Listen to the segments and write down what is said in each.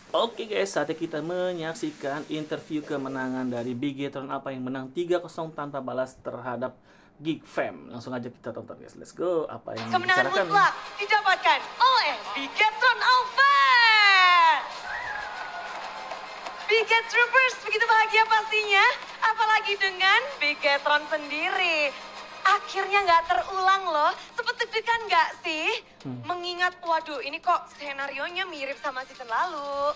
Oke guys, saatnya kita menyaksikan interview kemenangan dari Bigetron Alpha yang menang 3-0 tanpa balas terhadap Geek Fam. Langsung aja kita tonton guys, let's go. Apa yang Kemenangan dibicarakan nih? mutlak didapatkan oleh Bigetron Alpha. Biget Troopers begitu bahagia pastinya, apalagi dengan Bigetron sendiri. Akhirnya nggak terulang loh, sempet deg-degan nggak sih? Mengingat, waduh ini kok skenarionya mirip sama season lalu.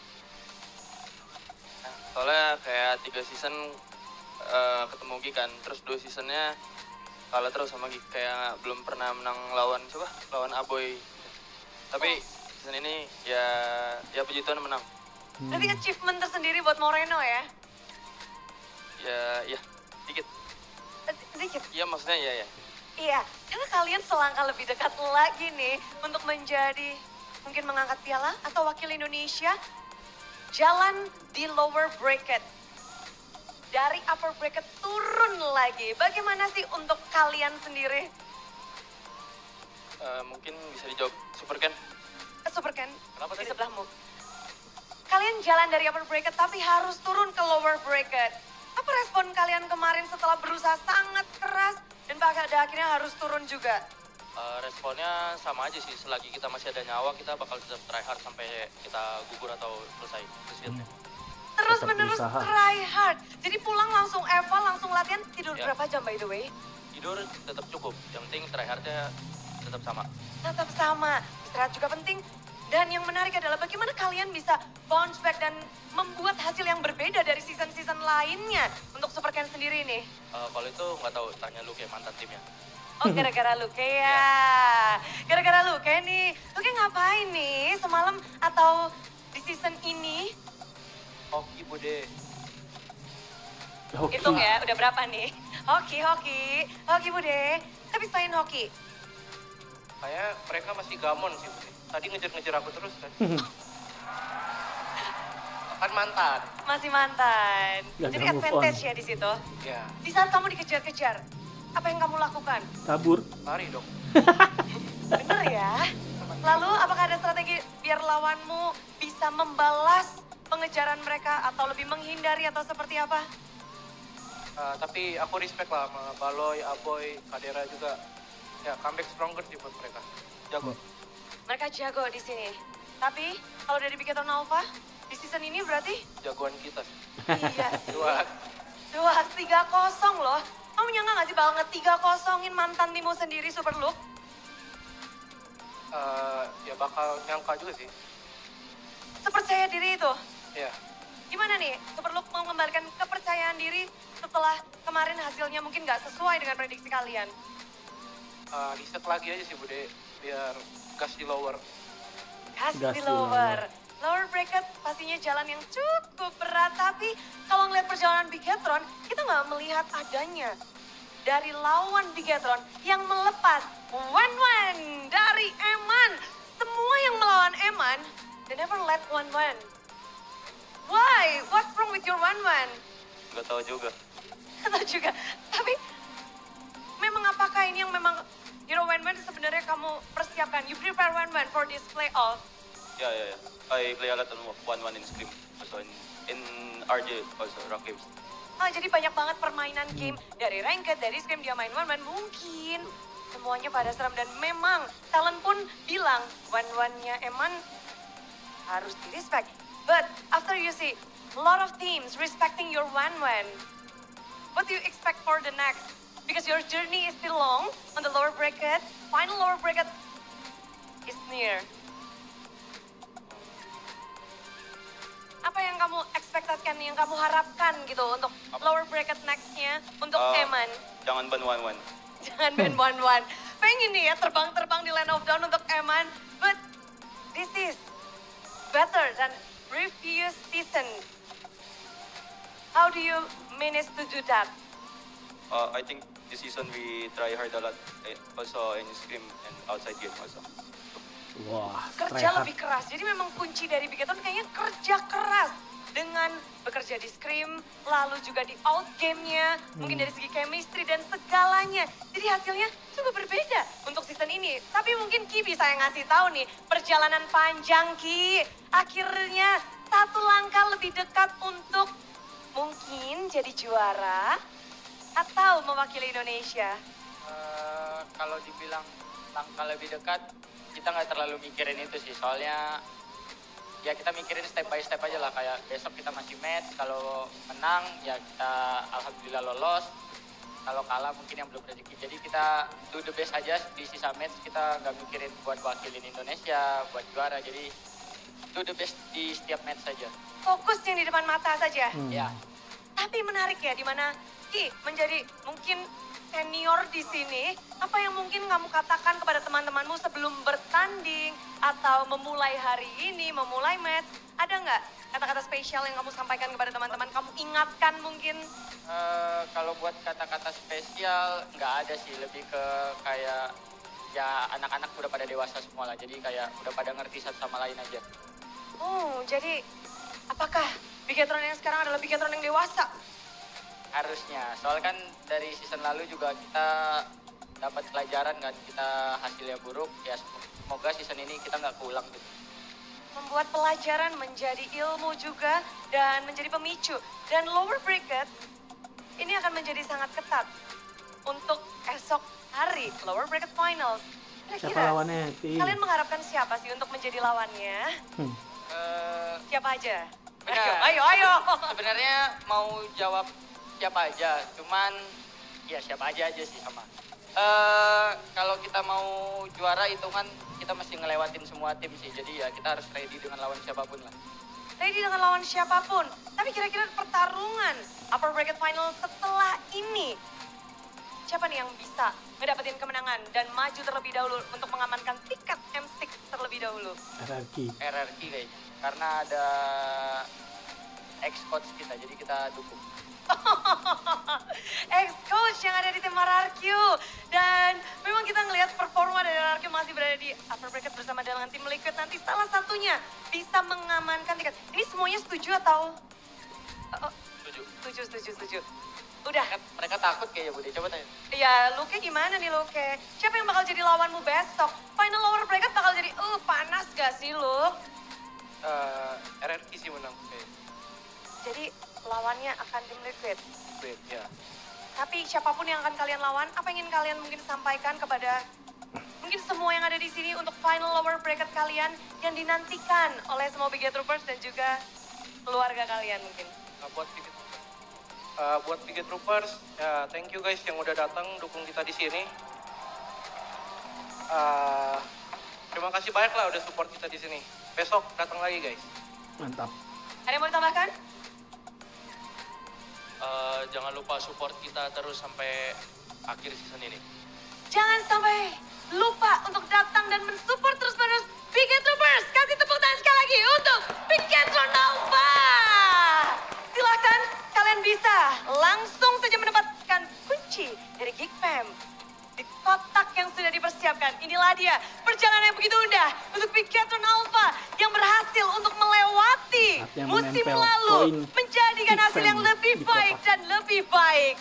Soalnya kayak 3 season ketemu Geek kan, terus 2 seasonnya kalah terus sama Geek, kayak belum pernah menang lawan siapa? Lawan Aboy. Tapi season ini ya puji Tuhan menang. Berarti achievement tersendiri buat Moreno ya? Ya dikit. Sedikit. Iya maksudnya ya. Iya, karena kalian selangkah lebih dekat lagi nih untuk menjadi mungkin mengangkat piala atau wakil Indonesia. Jalan di lower bracket. Dari upper bracket turun lagi. Bagaimana sih untuk kalian sendiri? Mungkin bisa dijawab Super Ken. Super Ken, Kenapa di tadi? sebelahmu. Kalian jalan dari upper bracket tapi harus turun ke lower bracket. Apa respon kalian kemarin setelah berusaha sangat keras dan pada akhirnya harus turun juga? Responnya sama aja sih, selagi kita masih ada nyawa kita bakal tetap try hard sampai kita gugur atau selesai seasonnya. Terus Tetap menerus berusaha. try hard. Jadi pulang langsung eval, langsung latihan. Tidur Ya. berapa jam by the way? Tidur tetap cukup, yang penting try hardnya tetap sama. Tetap sama. Istirahat juga penting. Dan yang menarik adalah bagaimana kalian bisa bounce back dan membuat hasil yang berbeda dari season-season lainnya untuk Super Ken sendiri nih. Kalau itu nggak tahu, tanya lu kayak mantan timnya. Oh gara-gara Luke ya. Gara-gara Luke nih. Luke ngapain nih semalam atau di season ini? Hoki bude. Hoki. Hitung ya, udah berapa nih? Hoki bude. Tapi selain hoki, Kayak mereka masih gamon sih, Budi. Tadi ngejar-ngejar aku terus kan. Kan mantan. masih mantan. Gak Jadi move on. advantage ya di situ. Ya, Di saat kamu dikejar-kejar, apa yang kamu lakukan? Kabur. lari dong. Bener ya? Lalu apakah ada strategi biar lawanmu bisa membalas pengejaran mereka atau lebih menghindari atau seperti apa? Tapi aku respect lah sama Baloy, Aboy, Kadera juga. Ya, comeback stronger sih buat mereka. Jago. Mereka jago di sini. Tapi kalau dari Bigetron Alpha, di season ini berarti Jagoan kita sih. iya sih. Dua. 3-0 loh. Kamu nyangka gak sih banget 3-0-in mantan timmu sendiri Super Luke? Ya bakal nyangka juga sih. Sepercaya diri itu. Ya, Gimana nih Super Luke mau mengembalikan kepercayaan diri setelah kemarin hasilnya mungkin gak sesuai dengan prediksi kalian? reset lagi aja sih Bude. Biar gas di lower. Gas Gas di di lower. Lower bracket pastinya jalan yang cukup berat. Tapi kalau ngeliat perjalanan Bigetron, kita nggak melihat adanya dari lawan Bigetron yang melepas Wan dari Eman. Semua yang melawan Eman, they never let Wan. Why? What's wrong with your Wan? Nggak tahu juga. Atau juga, tapi memang apakah ini yang memang Hero Wan sebenarnya kamu persiapkan? You prepare Wan for this playoff. Ya. I play a lot on 1-1 in Scream. Also in RJ also, Rock Games. Oh, jadi banyak banget permainan game dari ranked, dari scrim dia main Wan mungkin semuanya pada serem dan memang talent pun bilang Wan-Wan-nya Eman harus di respect. But after you see a lot of teams respecting your Wan, what do you expect for the next? Because your journey is still long on the lower bracket. Final lower bracket is near. Apa yang kamu ekspektasikan, yang kamu harapkan gitu untuk lower bracket next-nya untuk Eman? Jangan ban 1-1. Jangan band Wan. Pengen nih ya terbang-terbang di Land of Dawn untuk Eman. But this is better than previous season. How do you manage to do that? I think this season we try hard a lot, also in Scream and outside game also. Wah, Kerja try hard. lebih keras. Jadi memang kunci dari Bigetron kayaknya kerja keras. dengan bekerja di Scream, lalu juga di Outgame-nya, mungkin dari segi chemistry dan segalanya. Jadi hasilnya juga berbeda untuk season ini. Tapi mungkin Ki bisa yang ngasih tahu nih, perjalanan panjang Ki. Akhirnya satu langkah lebih dekat untuk mungkin jadi juara atau mewakili Indonesia. Kalau dibilang langkah lebih dekat, kita nggak terlalu mikirin itu sih. Soalnya ya kita mikirin step by step aja lah. Kayak besok kita masih match, kalau menang ya kita alhamdulillah lolos. Kalau kalah mungkin yang belum rezeki. Jadi kita do the best aja di sisa match. Kita nggak mikirin buat wakilin Indonesia, buat juara. Jadi do the best di setiap match saja. Fokus yang di depan mata saja. Ya. Tapi menarik ya, dimana Ki menjadi mungkin senior di sini, apa yang mungkin kamu katakan kepada teman-temanmu sebelum bertanding atau memulai hari ini, memulai match? Ada nggak kata-kata spesial yang kamu sampaikan kepada teman-teman? Kamu ingatkan mungkin? Kalau buat kata-kata spesial nggak ada sih, lebih ke kayak ya anak-anak udah pada dewasa semua lah, jadi kayak udah pada ngerti satu sama lain aja. Oh, jadi apakah Bigetron yang sekarang adalah Bigetron yang dewasa? Harusnya, soalnya kan dari season lalu juga kita dapat pelajaran kan, kita hasilnya buruk, ya semoga season ini kita nggak keulang gitu. Membuat pelajaran menjadi ilmu juga dan menjadi pemicu. Dan lower bracket ini akan menjadi sangat ketat untuk esok hari lower bracket finals. Siapa Kira-kira lawannya, Ti? kalian mengharapkan siapa sih untuk menjadi lawannya? Siapa aja? Benar. Ayo. Sebenarnya mau jawab siapa aja, cuman ya siapa aja sih sama. Kalau kita mau juara hitungan kita mesti ngelewatin semua tim sih, jadi ya kita harus ready dengan lawan siapapun lah. Ready dengan lawan siapapun. Tapi kira-kira pertarungan upper bracket final setelah ini, siapa nih yang bisa ngedapetin kemenangan dan maju terlebih dahulu untuk mengamankan tiket M6 terlebih dahulu? RRQ. kayaknya, karena ada ex-coach kita, jadi kita dukung. Ex-coach yang ada di tim RRQ. Dan memang kita ngelihat performa dari RRQ masih berada di upper bracket bersama dengan tim Liquid. Nanti salah satunya bisa mengamankan tiket. Ini semuanya setuju atau? Setuju. Udah. Mereka takut kayaknya, Bude. Coba tanya. Ya, Luke gimana nih Luke? Siapa yang bakal jadi lawanmu besok? Final lower bracket bakal jadi, panas gak sih Luke? RRQ sih menang. Jadi lawannya akan tim Liquid. Liquid, ya. Tapi siapapun yang akan kalian lawan, apa yang ingin kalian mungkin sampaikan kepada mungkin semua yang ada di sini untuk final lower bracket kalian yang dinantikan oleh semua Biget Troopers dan juga keluarga kalian mungkin? Buat Biget Troopers, ya thank you guys yang udah datang dukung kita di sini. Terima kasih banyak lah udah support kita di sini. Besok datang lagi guys. Mantap. Ada yang mau ditambahkan? Jangan lupa support kita terus sampai akhir season ini. Jangan sampai lupa untuk datang dan mensupport terus-menerus Biget Troopers. Kasih tepuk tangan sekali lagi untuk Bigetron Alpha. Silakan kalian bisa langsung saja mendapatkan kunci dari Geekfam di kotak yang sudah dipersiapkan. Inilah dia perjalanan yang begitu indah untuk Bigetron Alpha yang berhasil untuk melewati Saatnya musim menempel lalu, koin menjadikan hasil Geekfam yang lebih di baik kotak. dan lebih baik.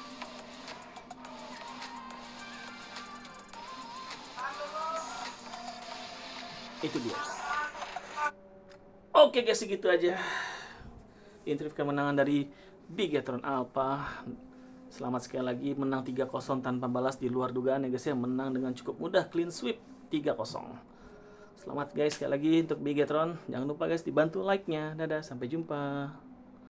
Itu dia. Oke guys, segitu aja interview kemenangan dari Bigetron Alpha. Selamat sekali lagi menang 3-0 tanpa balas di luar dugaan ya guys ya. Menang dengan cukup mudah, clean sweep 3-0. Selamat guys sekali lagi untuk Bigetron. Jangan lupa guys dibantu like-nya. Dadah, sampai jumpa.